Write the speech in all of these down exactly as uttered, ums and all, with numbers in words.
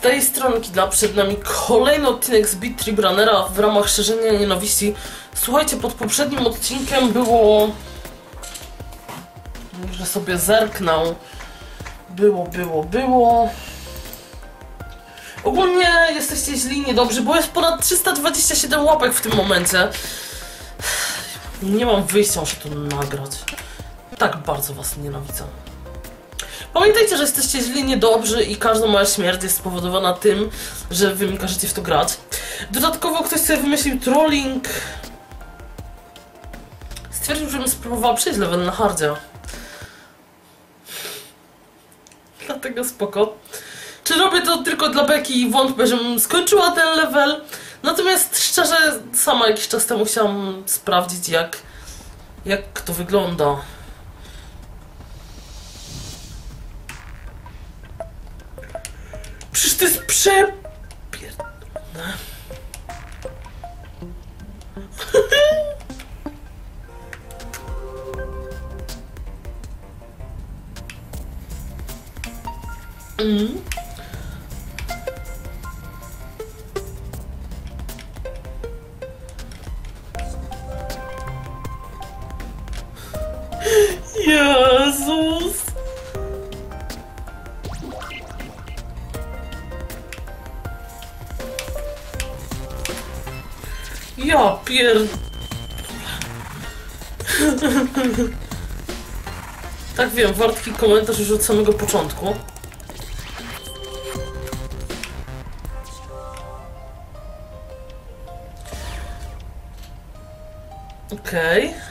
tej strony Kidla, przed nami kolejny odcinek z Beat Trip Runnera w ramach szerzenia nienawiści. Słuchajcie, pod poprzednim odcinkiem było... Może sobie zerknę. Było, było, było... Ogólnie jesteście źli, niedobrzy, bo jest ponad trzysta dwadzieścia siedem łapek w tym momencie. Nie mam wyjścia, muszę to nagrać. Tak bardzo was nienawidzę. Pamiętajcie, że jesteście źli, niedobrzy i każda moja śmierć jest spowodowana tym, że wy mi każecie w to grać. Dodatkowo ktoś sobie wymyślił trolling. Stwierdził, żebym spróbowała przejść level na hardzie. Dlatego spoko. Czy robię to tylko dla beki i wątpię, żebym skończyła ten level? Natomiast szczerze, sama jakiś czas temu chciałam sprawdzić, jak, jak to wygląda. Przecież to jest przepierdolone. mm. Jezus! Ja pier... Tak wiem, wartki komentarz już od samego początku. Okej. Okay.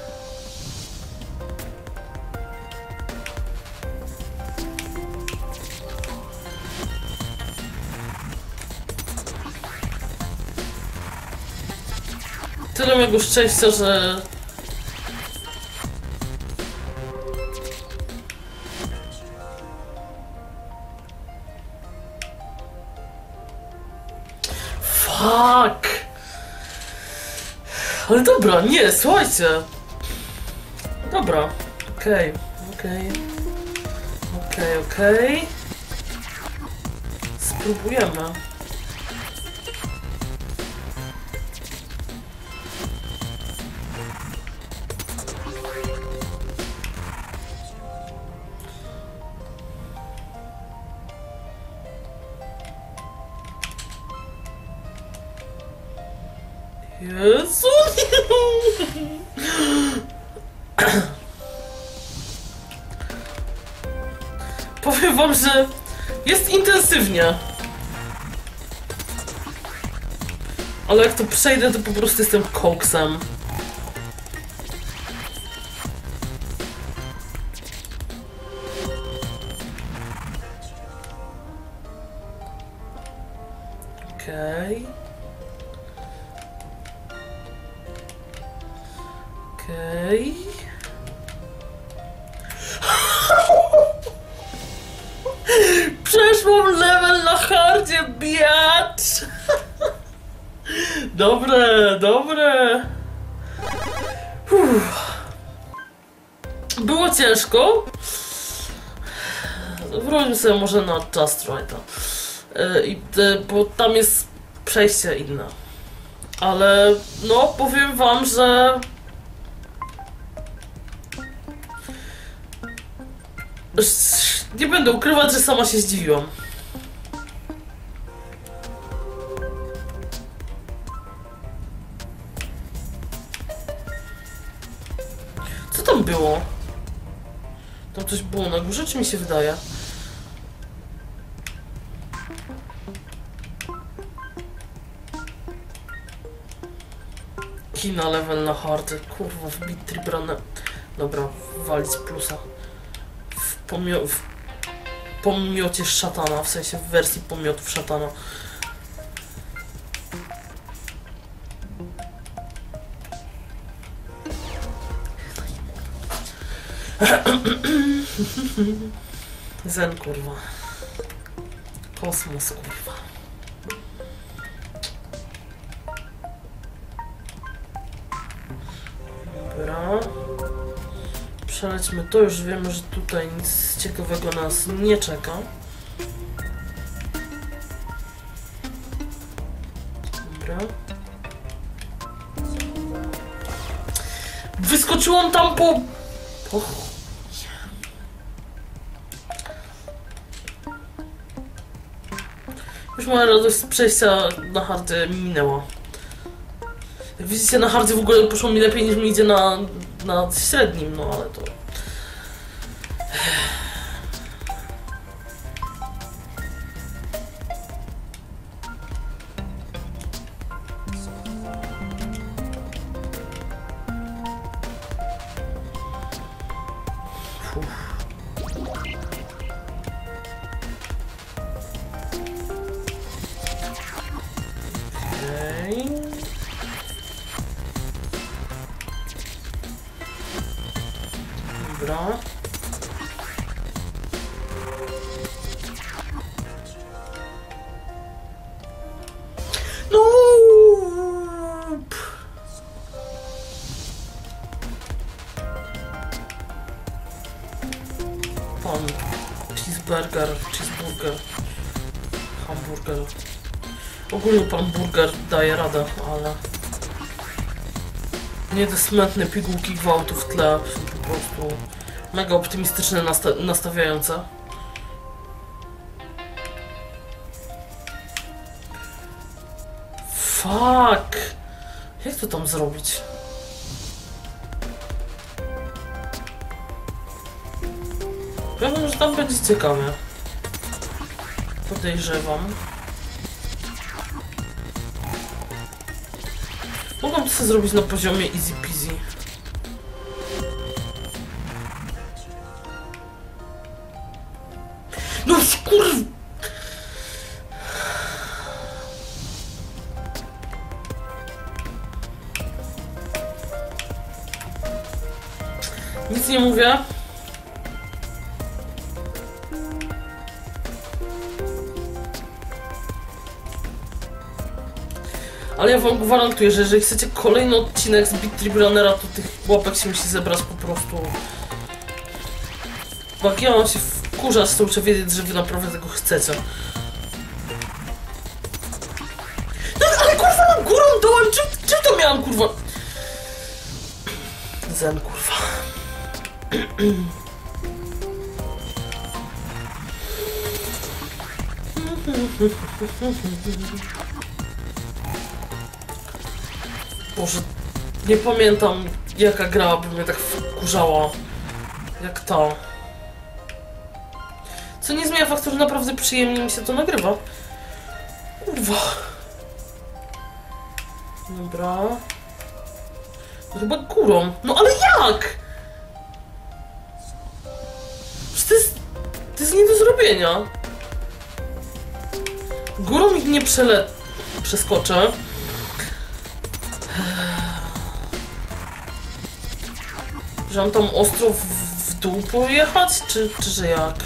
Tyle mego szczęścia, że... Fuck! Ale dobra, nie, słuchajcie. Dobra, okej, okej. Okej, okej. Spróbujemy. Jezu! Powiem wam, że jest intensywnie. Ale jak to przejdę, to po prostu jestem koksem. Okej. Okej. Przeszłam level na hardzie, biatch! Dobre, dobre. Uff. Było ciężko. Wróćmy sobie może na Just Right'a. Yy, bo tam jest przejście inne. Ale no, powiem wam, że... Nie będę ukrywać, że sama się zdziwiłam. Co tam było? Tam coś było na górze, czy mi się wydaje? Kina level na hardy. Kurwa, w Beat Trip Runner. Dobra, walić plusa. W, pomio w pomiocie szatana, w sensie w wersji pomiotów szatana. Zen, kurwa. Kosmos, kurwa. Dobra. Przelećmy to, już wiemy, że tutaj nic ciekawego nas nie czeka. Dobra. Wyskoczyłam tam po... po... Już moja radość z przejścia na hardzie minęła. Jak widzicie, na hardzie w ogóle poszło mi lepiej niż mi idzie na, na średnim, no ale to... Dobra. No. Pan cheeseburger, cheeseburger, hamburger. Ogólnie pan burger daje radę, ale nie te smętne pigułki gwałtu w tle, po prostu mega optymistyczne, nasta nastawiające. Fuck! Jak to tam zrobić? Pewnie, że tam będzie ciekawie. Podejrzewam. Mogłam to sobie zrobić na poziomie easy peasy. No skurw... Nic nie mówię. Ale ja wam gwarantuję, że jeżeli chcecie kolejny odcinek z Beat Trip Runnera, to tych łapek się musi zebrać po prostu. Bo jak ja mam się wkurzać, to muszę wiedzieć, że wy naprawdę tego chcecie. No ale kurwa, na górą dołem, czy, czy to miałam kurwa? Zen kurwa. Boże, nie pamiętam jaka gra by mnie tak wkurzała jak ta. Co nie zmienia faktu, że naprawdę przyjemnie mi się to nagrywa. Kurwa. Dobra. To chyba górą. No ale jak? Przecież to jest... To jest nie do zrobienia. Górą ich nie przele... przeskoczę. Że mam tam ostro w, w dół pojechać, czy, czy że jak?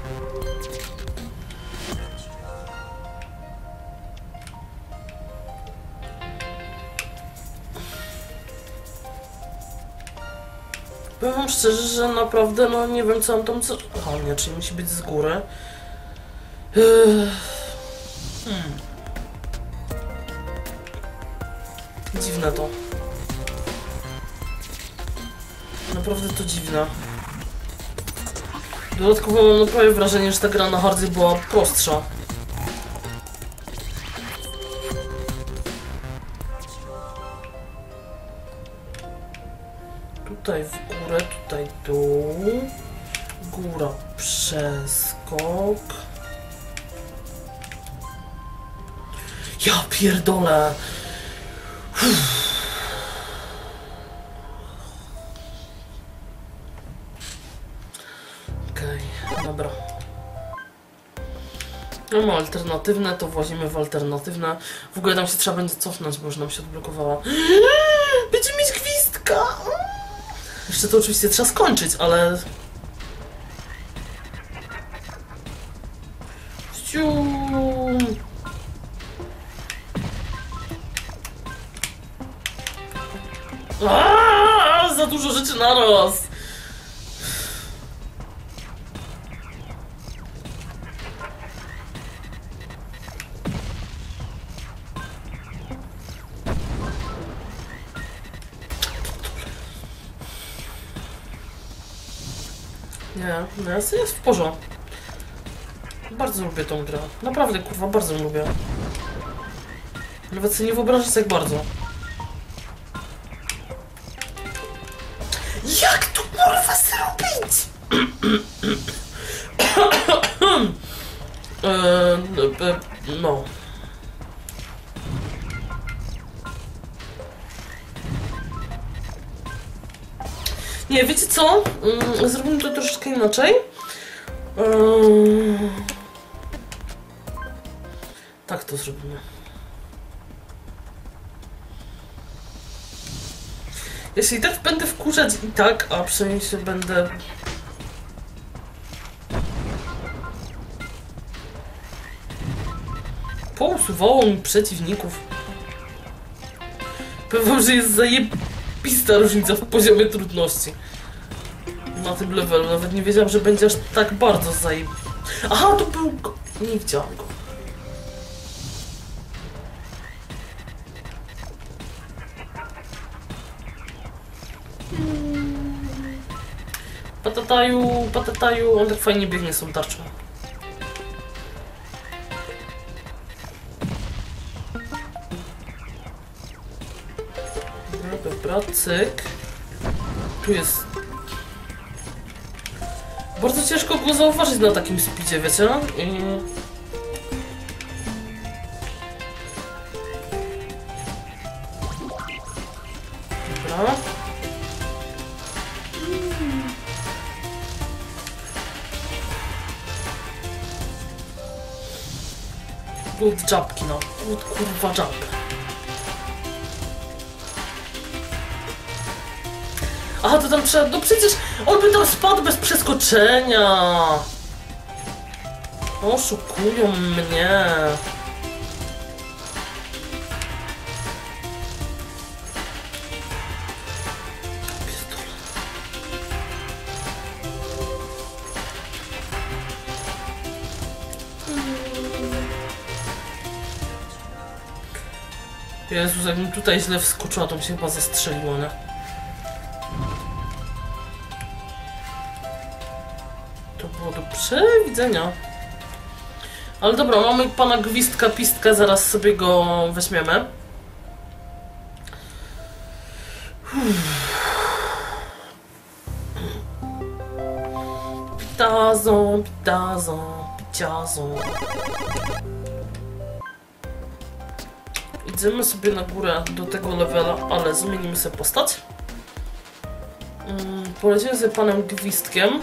Powiem wam szczerze, że naprawdę no nie wiem co mam tam co... Aha, nie, czyli musi być z góry. Yy... Hmm. Dziwne to. Naprawdę to dziwne. Dodatkowo mam naprawdę wrażenie, że ta gra na hardzie była prostsza. Tutaj w górę, tutaj dół. Góra, przeskok. Ja pierdolę! Uff. Dobra. No ma alternatywne, to włazimy w alternatywne. W ogóle tam się trzeba będzie cofnąć, bo już nam się odblokowała. Będziemy mieć gwizdka! Jeszcze to oczywiście trzeba skończyć, ale... Cium. Aaaa, za dużo rzeczy naraz! Nie, no jest, jest w porządku. Bardzo lubię tą grę. Naprawdę, kurwa, bardzo ją lubię. Nawet sobie nie wyobrażasz, jak bardzo. Jak to kurwa zrobić? eee, no. Nie, wiecie co? Mm, zrobimy to troszeczkę inaczej. Eee... Tak to zrobimy. Jeśli tak będę wkurzać i tak, a przynajmniej się będę... Pousuwało mi przeciwników. Powiem wam, że jest zajebista różnica w poziomie trudności. Na tym levelu. Nawet nie wiedziałam, że będzie aż tak bardzo zajeb... Aha, to był go... Nie widziałam go. Patataju, patataju, on tak fajnie biegnie z tą tarczą. Dobra, dobra, cyk. Tu jest... Bardzo ciężko go zauważyć na takim speedzie, wiecie? I... Dobra. Good jabki, no. Good kurwa jab. Aha, to tam trzeba... No przecież on by tam spadł bez przeskoczenia. Oszukują mnie. Jezus, jakbym tutaj źle wskoczyła, to mi się chyba zastrzeliło, nie? To było do przewidzenia. Ale dobra, mamy pana Gwizdka Pistka, zaraz sobie go weźmiemy. Pitazą, pitazą, piciazą. Idziemy sobie na górę do tego levela, ale zmienimy sobie postać. Hmm, polecimy sobie panem Gwizdkiem.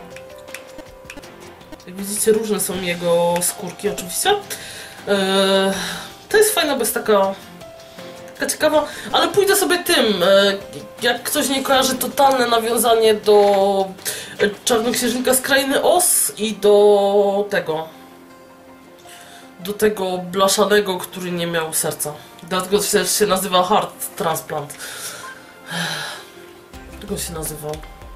Jak widzicie, różne są jego skórki oczywiście. Eee, to jest fajna, bo jest taka, taka ciekawa, ale pójdę sobie tym. Eee, jak ktoś nie kojarzy, totalne nawiązanie do Czarnoksiężnika z Krainy Oz i do tego. Do tego blaszanego, który nie miał serca. Dlatego też się nazywa Heart Transplant. Tego się nazywał.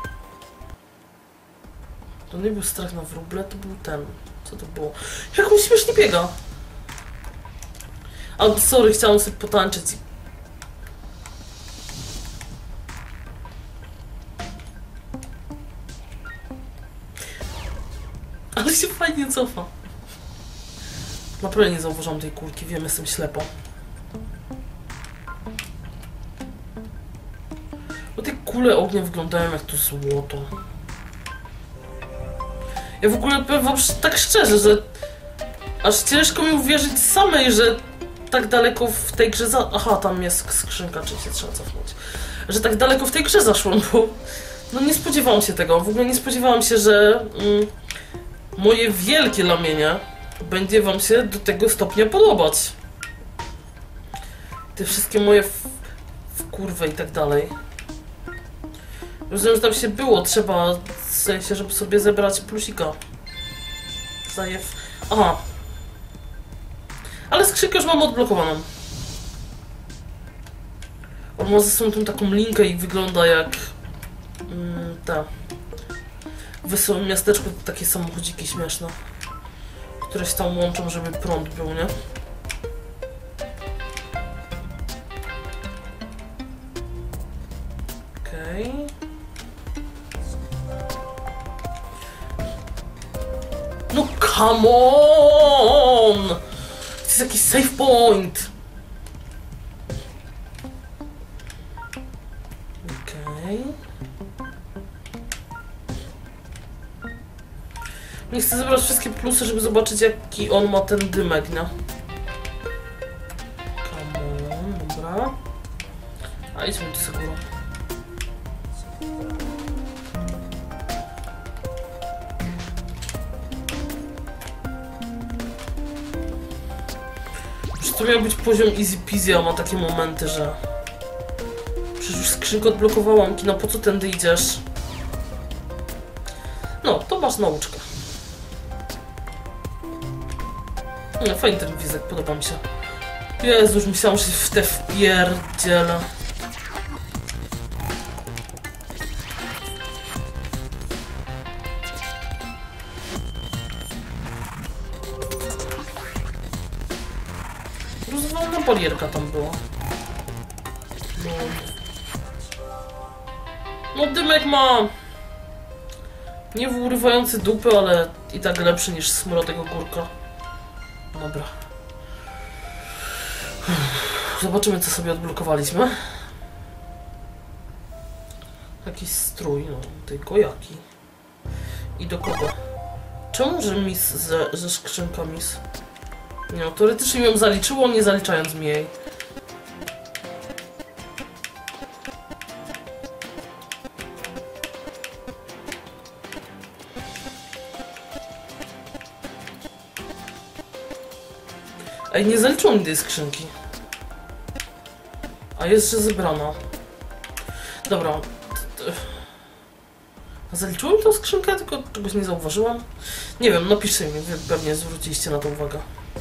To nie był strach na wróble, to był ten. Co to było? Jak on śmiesznie biega! Ale sorry, chciałam sobie potańczyć. Ale się fajnie cofa. Naprawdę nie zauważyłam tej kulki, wiem, jestem ślepa. Bo te kule ognia wyglądają jak to złoto. Ja w ogóle powiem wam tak szczerze, że aż ciężko mi uwierzyć samej, że tak daleko w tej grze za... Aha, tam jest skrzynka, czyli się trzeba cofnąć. Że tak daleko w tej grze zaszłam, bo... No nie spodziewałam się tego. W ogóle nie spodziewałam się, że... Mm, moje wielkie lamienie będzie wam się do tego stopnia podobać. Te wszystkie moje w, w kurwę i tak dalej. Rozumiem, że tam się było, trzeba w sensie, żeby sobie zebrać plusika. Zajew. Aha. Ale skrzynkę już mam odblokowaną. On ma ze sobą tą taką linkę i wygląda jak... Mm, ta. W Wesołym Miasteczku takie samochodziki śmieszne. Które się tam łączą, żeby prąd był, nie? Okej. Okay. Come on! To jest jakiś save point. Okej. Okay. Nie chcę zebrać wszystkie plusy, żeby zobaczyć, jaki on ma ten dymek, nie? Come on, dobra. A idźmy tu za górą. Przecież to miał być poziom easy peasy, a ma takie momenty, że... Przecież już skrzynkę odblokowałam, Kina, po co tędy idziesz? No, to masz nauczkę. No, fajny ten wizek, podoba mi się. Jezu, już myślałam, że w te wpierdzielę. Rozwalona barierka tam była. No. No, dymek ma... Nie urywający dupy, ale i tak lepszy niż smrodego górka. Dobra. Zobaczymy, co sobie odblokowaliśmy. Jakiś strój, no, tylko jaki. I do kogo? Czemu, że mis ze, ze skrzynka mis? Nie no, teoretycznie ją zaliczyło, nie zaliczając mi jej. Ej, nie zaliczyło mi tej skrzynki. A jest, że zebrana. Dobra. Zaliczyło mi tą skrzynkę, tylko czegoś nie zauważyłam. Nie wiem, napiszcie mi, wy pewnie zwróciliście na to uwagę.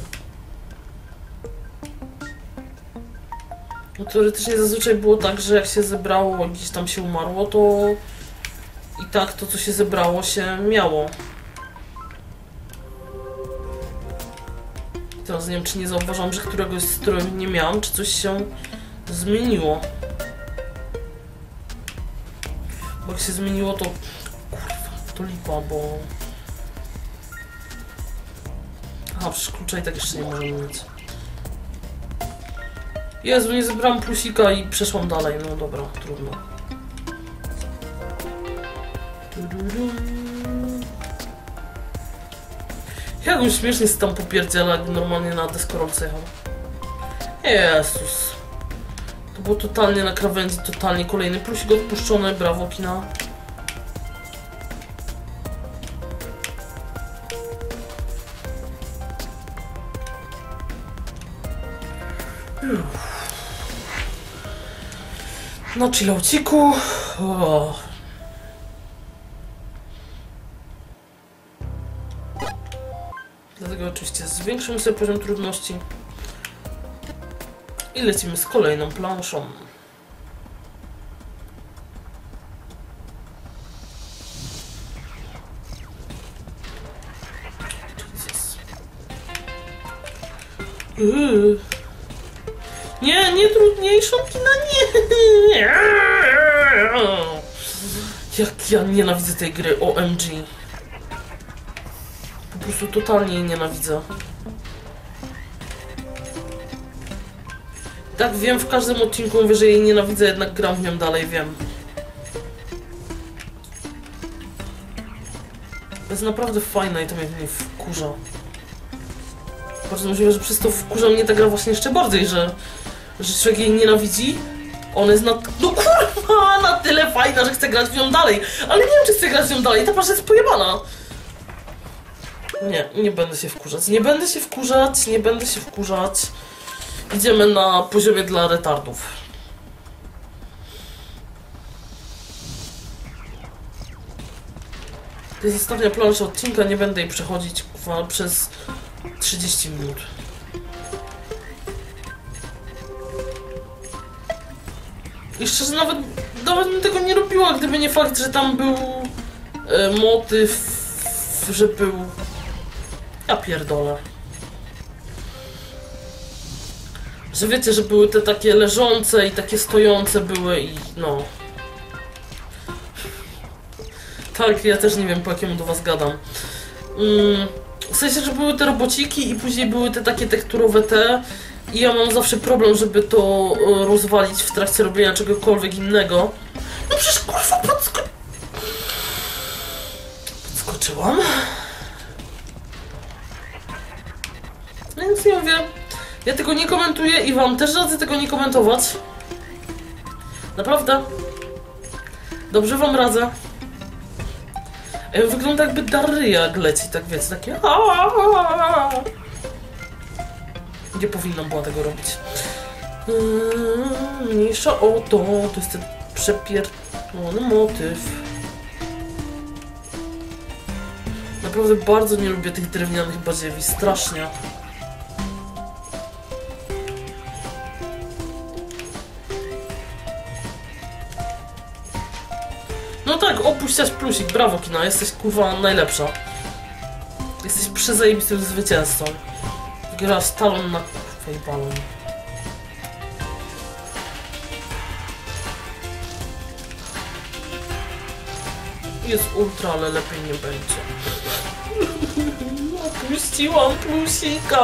No teoretycznie zazwyczaj było tak, że jak się zebrało, gdzieś tam się umarło, to i tak to, co się zebrało, się miało. Teraz nie wiem, czy nie zauważyłam, że któregoś z których nie miałam, czy coś się zmieniło. Bo jak się zmieniło, to... Kurwa, to lipa, bo... Aha, przecież klucza i tak jeszcze nie możemy mieć. Jezu, nie zebrałam plusika i przeszłam dalej. No dobra, trudno. Jak on śmiesznie się tam popierdziela, jak normalnie na deskorolce jechał. Jezus. To było totalnie na krawędzi, totalnie kolejny plusik odpuszczony, brawo Kina. No chillauciku. Oh. Dlatego oczywiście zwiększymy sobie poziom trudności i lecimy z kolejną planszą. Yy. Nie, nie trudniejszą, Kina, nie! Jak ja nienawidzę tej gry, O M G. Po prostu totalnie jej nienawidzę. Tak, wiem, w każdym odcinku mówię, że jej nienawidzę, jednak gram w nią dalej, wiem. To jest naprawdę fajna i to mnie wkurza. Bardzo możliwe, że przez to wkurza mnie ta gra właśnie jeszcze bardziej, że, że człowiek jej nienawidzi. Ona jest na... No kurwa, na tyle fajna, że chcę grać w nią dalej. Ale nie wiem, czy chcę grać w nią dalej, ta pasza jest pojebana. Nie, nie będę się wkurzać. Nie będę się wkurzać, nie będę się wkurzać. Idziemy na poziomie dla retardów. To jest ostatnia plansza odcinka, nie będę jej przechodzić kurwa, przez trzydzieści minut. I szczerze, nawet, nawet bym tego nie robiła, gdyby nie fakt, że tam był e, motyw, że był... Ja pierdolę. Że wiecie, że były te takie leżące i takie stojące były i no... Tak, ja też nie wiem, po jakiemu do was gadam. Mm, W sensie, że były te robociki i później były te takie tekturowe te i ja mam zawsze problem, żeby to e, rozwalić w trakcie robienia czegokolwiek innego. No przecież kurwa podsko... podskoczyłam. Więc ja mówię, ja tego nie komentuję i wam też radzę tego nie komentować. Naprawdę. Dobrze wam radzę. Wygląda jakby Daryja jak leci, tak wiecie, takie aaaa. Nie powinnam była tego robić. Yy, mniejsza o to, to jest ten przepierdolony motyw. Naprawdę bardzo nie lubię tych drewnianych badziewi, strasznie. No tak, opuściłaś plusik, brawo kina, jesteś kurwa najlepsza. Jesteś przezajebistym zwycięzcą. Grasz talon na kurwa i balon. Jest ultra, ale lepiej nie będzie. Opuściłam plusika.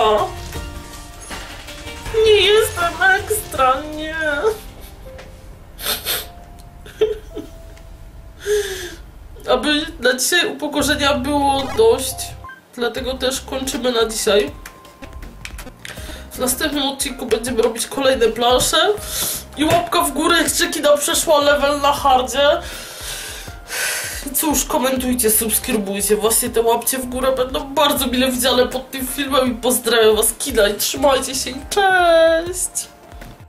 Nie jestem ekstra, nie. Aby na dzisiaj upokorzenia było dość, dlatego też kończymy na dzisiaj. W następnym odcinku będziemy robić kolejne plansze i łapka w górę, jak Czekina przeszła level na hardzie. Cóż, komentujcie, subskrybujcie, właśnie te łapcie w górę będą bardzo mile widziane pod tym filmem i pozdrawiam was kina i trzymajcie się i cześć!